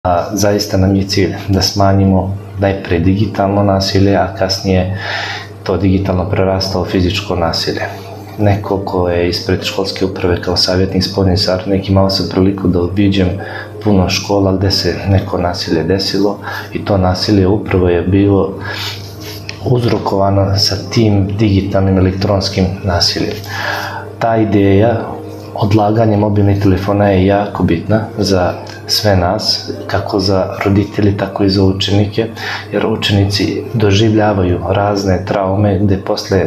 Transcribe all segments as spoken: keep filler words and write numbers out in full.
A zaista nam je cilj da smanjimo najpre digitalno nasilje, a kasnije to digitalno prerasta u fizičko nasilje. Neko ko je ispred školske uprave kao savjetnik spoljni savjetnik, imao sam priliku da obiđem puno škola gde se neko nasilje desilo i to nasilje upravo je bilo uzrokovano sa tim digitalnim elektronskim nasiljem. Ta ideja odlaganje mobilnih telefona je jako bitna za sve nas, kako za roditelji, tako i za učenike, jer učenici doživljavaju razne traume gde posle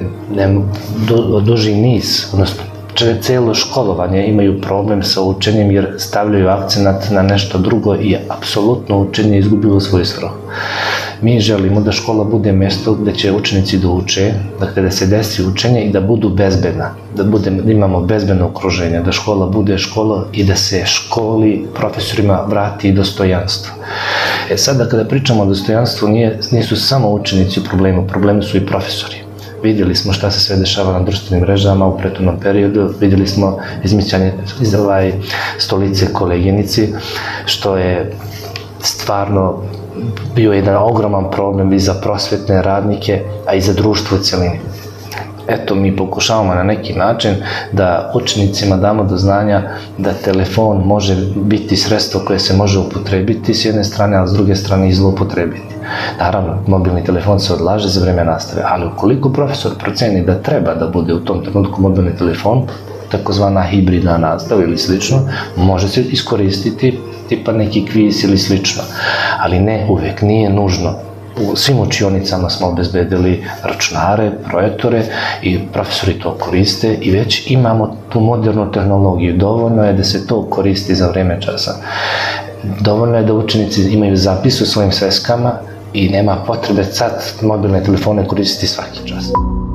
duži niz, odnosno celo školovanje imaju problem sa učenjem jer stavljaju akcenat na nešto drugo i apsolutno učenje izgubilo svoj svrhu. Mi želimo da škola bude mesto gde će učenici da uče, dakle da se desi učenje i da budu bezbedna, da, bude, da imamo bezbedno okruženje, da škola bude škola i da se školi, profesorima vrati dostojanstvo. E sada kada pričamo o dostojanstvu, nije, nisu samo učenici u problemu, u problemu su i profesori. Vidjeli smo šta se sve dešava na društvenim mrežama u prethodnom periodu, vidjeli smo izmišljanje iz ovaj stolice koleginici, što je stvarno bio jedan ogroman problem i za prosvetne radnike, a i za društvo u celini. Eto, mi pokušavamo na neki način da učenicima damo do znanja da telefon može biti sredstvo koje se može upotrebiti s jedne strane, a s druge strane i zloupotrebiti. Naravno, mobilni telefon se odlaže za vreme nastave, ali ukoliko profesor proceni da treba da bude u tom trenutku mobilni telefon, takozvana hibridna nastava ili slično, može se iskoristiti tipa neki kviz ili slično, ali ne uvek, nije nužno. U svim učionicama smo obezbedili računare, projektore i profesori to koriste i već imamo tu modernu tehnologiju. Dovoljno je da se to koristi za vreme časa. Dovoljno je da učenici imaju zapis u svojim sveskama i nema potrebe sad mobilne telefone koristiti svaki čas.